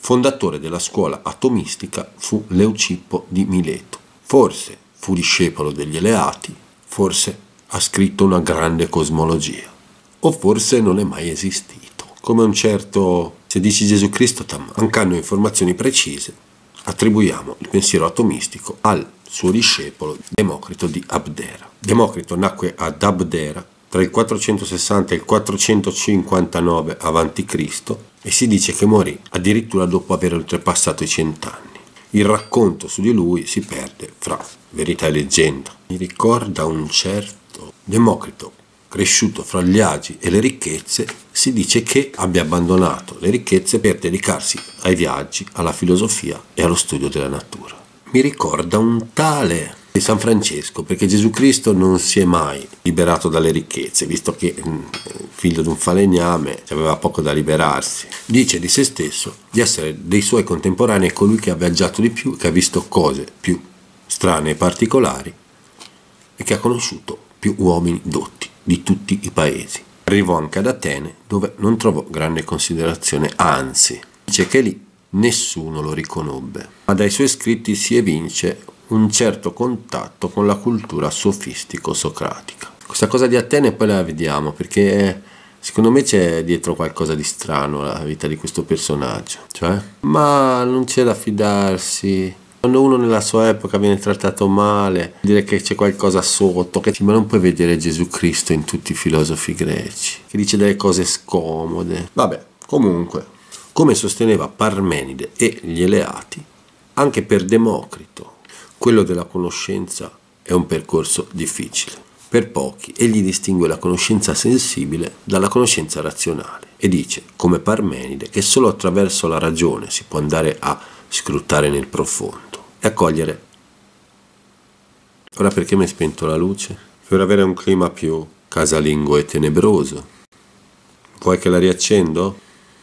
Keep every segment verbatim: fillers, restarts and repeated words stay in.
Fondatore della scuola atomistica fu Leucippo di Mileto. Forse fu discepolo degli Eleati, forse ha scritto una grande cosmologia, o forse non è mai esistito. Come un certo, se dici Gesù Cristo, mancando informazioni precise, attribuiamo il pensiero atomistico al suo discepolo Democrito di Abdera. Democrito nacque ad Abdera tra il quattrocentosessanta e il quattrocentocinquantanove avanti Cristo e si dice che morì addirittura dopo aver oltrepassato i cent'anni. Il racconto su di lui si perde fra verità e leggenda. Mi ricorda un certo Democrito, cresciuto fra gli agi e le ricchezze, si dice che abbia abbandonato le ricchezze per dedicarsi ai viaggi, alla filosofia e allo studio della natura. Mi ricorda un tale di San Francesco, perché Gesù Cristo non si è mai liberato dalle ricchezze, visto che figlio di un falegname aveva poco da liberarsi. Dice di se stesso di essere dei suoi contemporanei colui che ha viaggiato di più, che ha visto cose più strane e particolari e che ha conosciuto più uomini dotti di tutti i paesi. Arrivò anche ad Atene, dove non trovò grande considerazione, anzi dice che lì nessuno lo riconobbe, ma dai suoi scritti si evince un certo contatto con la cultura sofistico-socratica. Questa cosa di Atene poi la vediamo, perché secondo me c'è dietro qualcosa di strano alla vita di questo personaggio, cioè, ma non c'è da fidarsi. Quando uno nella sua epoca viene trattato male, dire che c'è qualcosa sotto, che ma non puoi vedere Gesù Cristo in tutti i filosofi greci, che dice delle cose scomode. Vabbè, comunque, come sosteneva Parmenide e gli Eleati, anche per Democrito quello della conoscenza è un percorso difficile. Per pochi egli distingue la conoscenza sensibile dalla conoscenza razionale e dice, come Parmenide, che solo attraverso la ragione si può andare a scrutare nel profondo e accogliere. Ora perché mi hai spento la luce? Per avere un clima più casalingo e tenebroso. Vuoi che la riaccendo?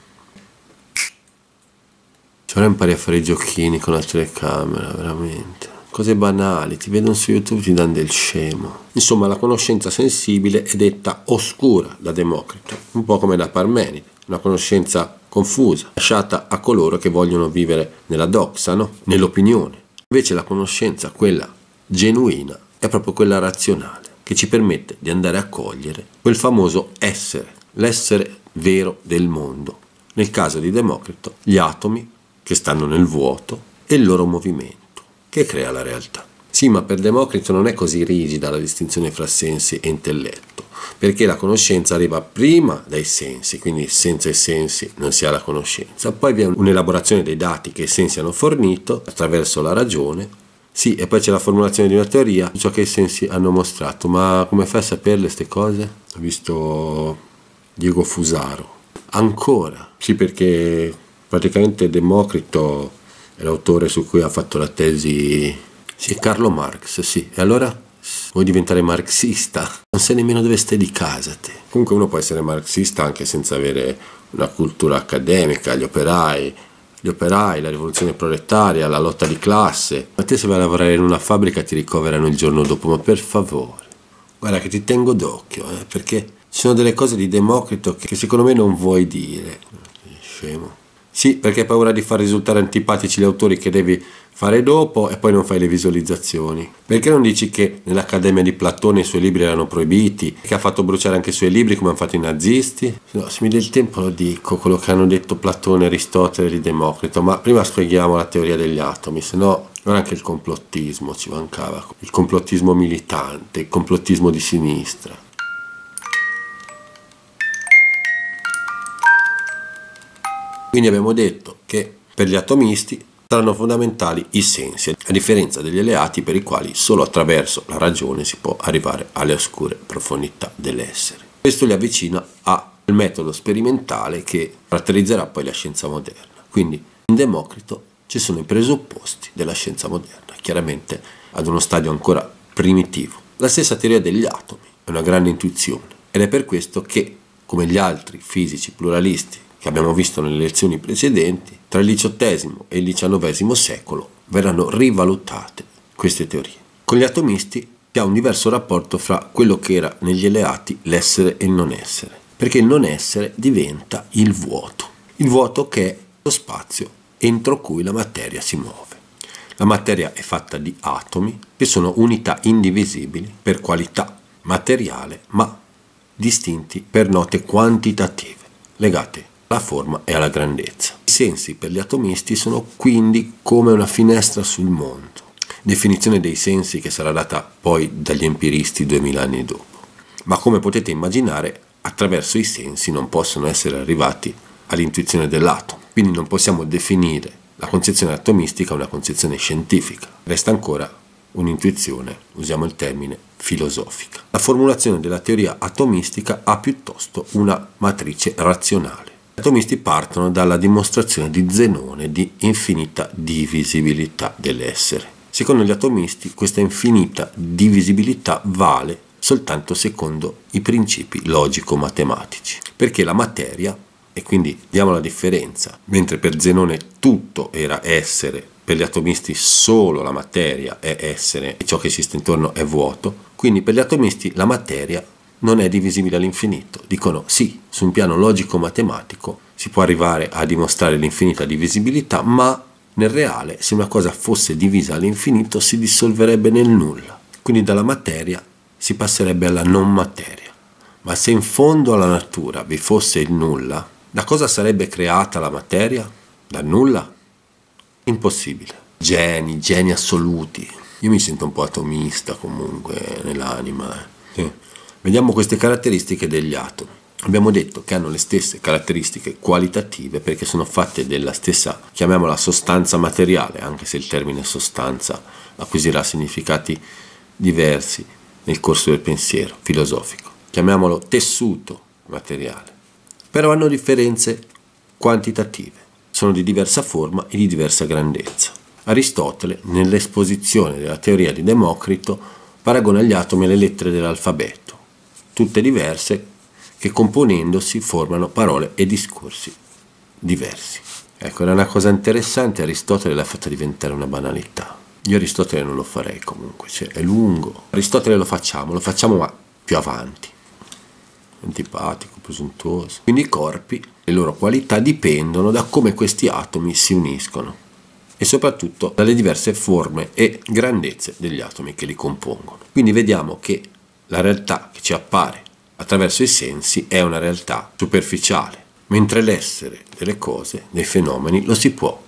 Cioè ora impari a fare i giochini con la telecamera, veramente. Cose banali, ti vedono su YouTube, ti danno del scemo. Insomma, la conoscenza sensibile è detta oscura da Democrito, un po' come da Parmenide, una conoscenza confusa, lasciata a coloro che vogliono vivere nella doxa, no? Nell'opinione. Invece la conoscenza, quella genuina, è proprio quella razionale, che ci permette di andare a cogliere quel famoso essere, l'essere vero del mondo. Nel caso di Democrito, gli atomi che stanno nel vuoto e il loro movimento, che crea la realtà. Sì, ma per Democrito non è così rigida la distinzione fra sensi e intelletto, perché la conoscenza arriva prima dai sensi, quindi senza i sensi non si ha la conoscenza. Poi vi è un'elaborazione dei dati che i sensi hanno fornito attraverso la ragione, sì, e poi c'è la formulazione di una teoria di ciò che i sensi hanno mostrato. Ma come fai a saperle queste cose? Ho visto Diego Fusaro. Ancora? Sì, perché praticamente Democrito è l'autore su cui ha fatto la tesi, sì, Carlo Marx, sì. E allora vuoi diventare marxista? Non sai nemmeno dove stai di casa te. Comunque uno può essere marxista anche senza avere una cultura accademica, gli operai, gli operai, la rivoluzione proletaria, la lotta di classe. Ma te se vai a lavorare in una fabbrica ti ricoverano il giorno dopo, ma per favore, guarda che ti tengo d'occhio, eh, perché ci sono delle cose di Democrito che secondo me non vuoi dire. Scemo. Sì, perché hai paura di far risultare antipatici gli autori che devi fare dopo e poi non fai le visualizzazioni. Perché non dici che nell'Accademia di Platone i suoi libri erano proibiti, che ha fatto bruciare anche i suoi libri come hanno fatto i nazisti? No, se mi dai il tempo lo dico, quello che hanno detto Platone, Aristotele di Democrito, ma prima spieghiamo la teoria degli atomi, se no ora anche il complottismo ci mancava, il complottismo militante, il complottismo di sinistra. Quindi abbiamo detto che per gli atomisti saranno fondamentali i sensi, a differenza degli Eleati per i quali solo attraverso la ragione si può arrivare alle oscure profondità dell'essere. Questo li avvicina al metodo sperimentale che caratterizzerà poi la scienza moderna. Quindi in Democrito ci sono i presupposti della scienza moderna, chiaramente ad uno stadio ancora primitivo. La stessa teoria degli atomi è una grande intuizione ed è per questo che, come gli altri fisici pluralisti che abbiamo visto nelle lezioni precedenti, tra il diciottesimo e il diciannovesimo secolo verranno rivalutate queste teorie. Con gli atomisti si ha un diverso rapporto fra quello che era negli Eleati l'essere e il non essere, perché il non essere diventa il vuoto, il vuoto che è lo spazio entro cui la materia si muove. La materia è fatta di atomi che sono unità indivisibili per qualità materiale, ma distinti per note quantitative, legate alla forma e alla grandezza. I sensi per gli atomisti sono quindi come una finestra sul mondo, definizione dei sensi che sarà data poi dagli empiristi duemila anni dopo. Ma come potete immaginare, attraverso i sensi non possono essere arrivati all'intuizione dell'atomo, quindi non possiamo definire la concezione atomistica una concezione scientifica, resta ancora un'intuizione, usiamo il termine, filosofica. La formulazione della teoria atomistica ha piuttosto una matrice razionale. Gli atomisti partono dalla dimostrazione di Zenone di infinita divisibilità dell'essere. Secondo gli atomisti questa infinita divisibilità vale soltanto secondo i principi logico-matematici, perché la materia, e quindi diamo la differenza, mentre per Zenone tutto era essere, per gli atomisti solo la materia è essere e ciò che esiste intorno è vuoto, quindi per gli atomisti la materia non è divisibile all'infinito. Dicono sì, su un piano logico-matematico si può arrivare a dimostrare l'infinita divisibilità, ma nel reale se una cosa fosse divisa all'infinito si dissolverebbe nel nulla, quindi dalla materia si passerebbe alla non materia. Ma se in fondo alla natura vi fosse il nulla, da cosa sarebbe creata la materia? Dal nulla? Impossibile. Geni, geni assoluti. Io mi sento un po' atomista comunque nell'anima. Eh. Sì. Vediamo queste caratteristiche degli atomi. Abbiamo detto che hanno le stesse caratteristiche qualitative perché sono fatte della stessa, chiamiamola sostanza materiale, anche se il termine sostanza acquisirà significati diversi nel corso del pensiero filosofico. Chiamiamolo tessuto materiale. Però hanno differenze quantitative, sono di diversa forma e di diversa grandezza. Aristotele, nell'esposizione della teoria di Democrito, paragona gli atomi alle lettere dell'alfabeto, tutte diverse, che componendosi formano parole e discorsi diversi. Ecco, era una cosa interessante, Aristotele l'ha fatta diventare una banalità. Io Aristotele non lo farei comunque, cioè è lungo. Aristotele lo facciamo, lo facciamo ma più avanti. Antipatico, presuntuoso. Quindi i corpi, le loro qualità dipendono da come questi atomi si uniscono e soprattutto dalle diverse forme e grandezze degli atomi che li compongono. Quindi vediamo che la realtà che ci appare attraverso i sensi è una realtà superficiale, mentre l'essere delle cose, dei fenomeni, lo si può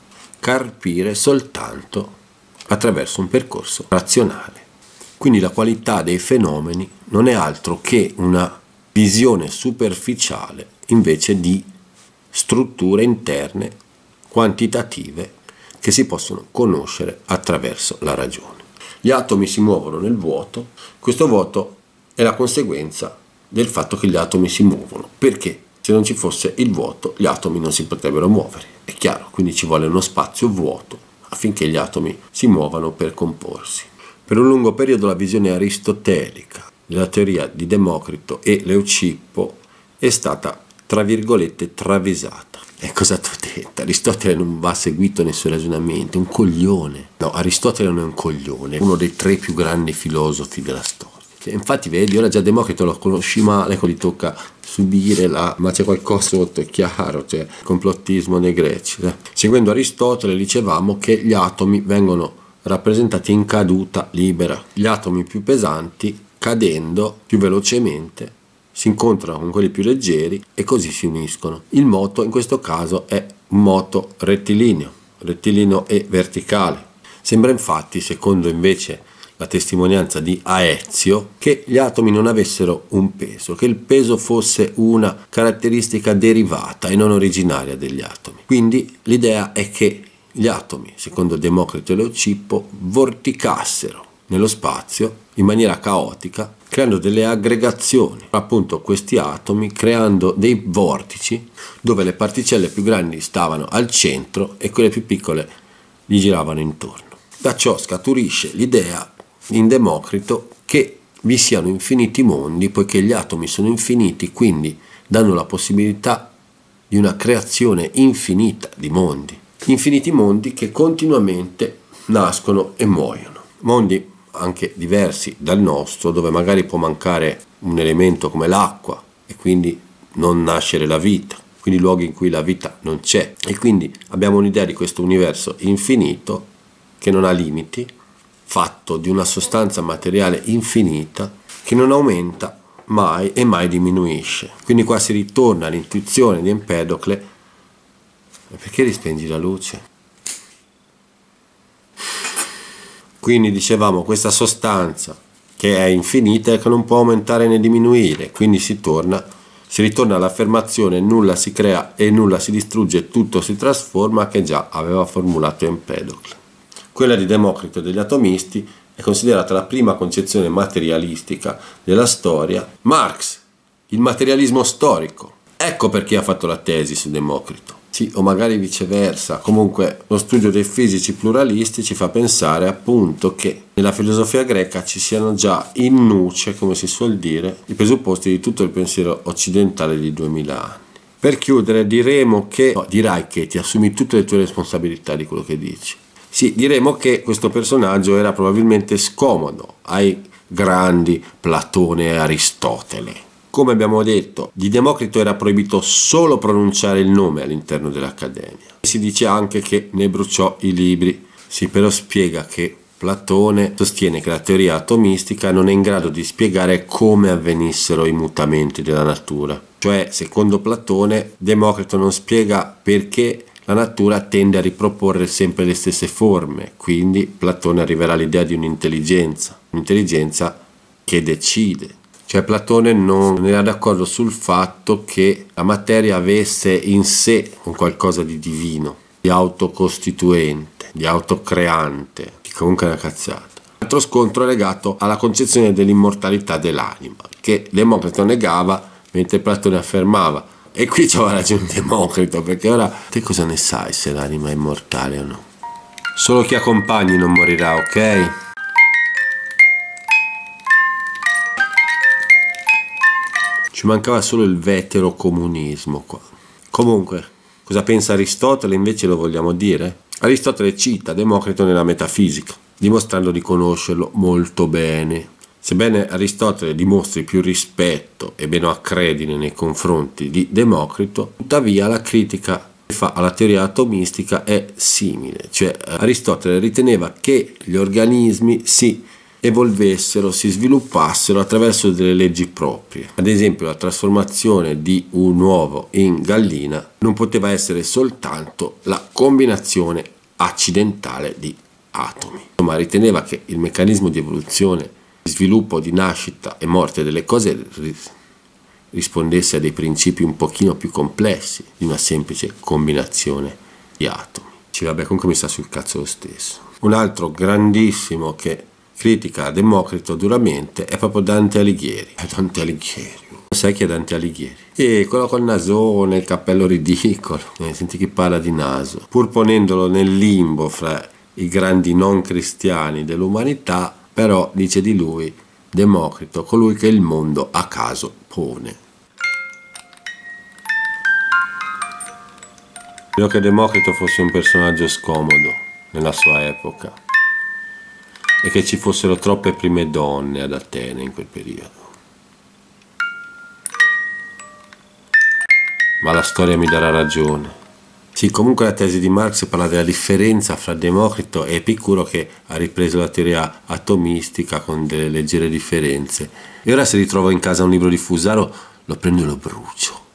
carpire soltanto attraverso un percorso razionale. Quindi la qualità dei fenomeni non è altro che una visione superficiale invece di strutture interne quantitative che si possono conoscere attraverso la ragione. Gli atomi si muovono nel vuoto, questo vuoto è la conseguenza del fatto che gli atomi si muovono, perché se non ci fosse il vuoto gli atomi non si potrebbero muovere, è chiaro, quindi ci vuole uno spazio vuoto affinché gli atomi si muovano per comporsi. Per un lungo periodo la visione aristotelica della teoria di Democrito e Leucippo è stata, tra virgolette, travisata. E cosa t'ho detto? Aristotele non va seguito nei suoi ragionamenti, è un coglione. No, Aristotele non è un coglione, è uno dei tre più grandi filosofi della storia. Cioè, infatti vedi, ora già Democrito lo conosci male, gli tocca subire la... ma c'è qualcosa sotto, è chiaro, cioè complottismo dei greci. Eh. Seguendo Aristotele dicevamo che gli atomi vengono rappresentati in caduta libera. Gli atomi più pesanti, cadendo più velocemente, si incontrano con quelli più leggeri e così si uniscono. Il moto in questo caso è un moto rettilineo, rettilineo e verticale. Sembra infatti, secondo invece la testimonianza di Aezio, che gli atomi non avessero un peso, che il peso fosse una caratteristica derivata e non originaria degli atomi. Quindi l'idea è che gli atomi, secondo Democrito e Leucippo, vorticassero nello spazio in maniera caotica, creando delle aggregazioni, appunto questi atomi, creando dei vortici dove le particelle più grandi stavano al centro e quelle più piccole gli giravano intorno. Da ciò scaturisce l'idea in Democrito che vi siano infiniti mondi, poiché gli atomi sono infiniti, quindi danno la possibilità di una creazione infinita di mondi. Infiniti mondi che continuamente nascono e muoiono. Mondi anche diversi dal nostro, dove magari può mancare un elemento come l'acqua e quindi non nascere la vita. quindi luoghi in cui la vita non c'è, e quindi abbiamo un'idea di questo universo infinito che non ha limiti, fatto di una sostanza materiale infinita che non aumenta mai e mai diminuisce. Quindi qua si ritorna all'intuizione di Empedocle. Perché rispengi la luce? Quindi dicevamo, questa sostanza che è infinita e che non può aumentare né diminuire, quindi si torna, si ritorna all'affermazione nulla si crea e nulla si distrugge, tutto si trasforma, che già aveva formulato Empedocle. Quella di Democrito e degli atomisti è considerata la prima concezione materialistica della storia. Marx, il materialismo storico. Ecco perché ha fatto la tesi su Democrito. Sì, o magari viceversa. Comunque lo studio dei fisici pluralisti ci fa pensare appunto che nella filosofia greca ci siano già in nuce, come si suol dire, i presupposti di tutto il pensiero occidentale di duemila anni. Per chiudere diremo che, no, dirai che ti assumi tutte le tue responsabilità di quello che dici. Sì, diremo che questo personaggio era probabilmente scomodo ai grandi Platone e Aristotele. Come abbiamo detto, di Democrito era proibito solo pronunciare il nome all'interno dell'Accademia. Si dice anche che ne bruciò i libri. Si però spiega che Platone sostiene che la teoria atomistica non è in grado di spiegare come avvenissero i mutamenti della natura. Cioè, secondo Platone, Democrito non spiega perché la natura tende a riproporre sempre le stesse forme, quindi Platone arriverà all'idea di un'intelligenza, un'intelligenza che decide. Cioè Platone non era d'accordo sul fatto che la materia avesse in sé un qualcosa di divino, di autocostituente, di autocreante, che comunque è una cazzata. L'altro scontro è legato alla concezione dell'immortalità dell'anima, che Democrito negava mentre Platone affermava. E qui ci aveva ragione Democrito, perché ora te cosa ne sai se l'anima è immortale o no? Solo chi ha compagni non morirà, ok? Ci mancava solo il veterocomunismo qua. Comunque, cosa pensa Aristotele invece lo vogliamo dire? Aristotele cita Democrito nella Metafisica, dimostrando di conoscerlo molto bene. Sebbene Aristotele dimostri più rispetto e meno accredine nei confronti di Democrito, tuttavia la critica che fa alla teoria atomistica è simile. Cioè Aristotele riteneva che gli organismi si evolvessero, si sviluppassero attraverso delle leggi proprie. Ad esempio, la trasformazione di un uovo in gallina non poteva essere soltanto la combinazione accidentale di atomi. Ma riteneva che il meccanismo di evoluzione, di sviluppo, di nascita e morte delle cose rispondesse a dei principi un pochino più complessi di una semplice combinazione di atomi. Ci vabbè, comunque mi sta sul cazzo lo stesso. Un altro grandissimo che critica Democrito duramente è proprio Dante Alighieri. È Dante Alighieri. Sai chi è Dante Alighieri? E quello col nasone, il cappello ridicolo. Eh, senti chi parla di naso. Pur ponendolo nel limbo fra i grandi non cristiani dell'umanità, però dice di lui Democrito, colui che il mondo a caso pone. Credo che Democrito fosse un personaggio scomodo nella sua epoca e che ci fossero troppe prime donne ad Atene in quel periodo. Ma la storia mi darà ragione. Sì, comunque la tesi di Marx parla della differenza fra Democrito e Epicuro, che ha ripreso la teoria atomistica con delle leggere differenze. E ora se ritrovo in casa un libro di Fusaro lo prendo e lo brucio.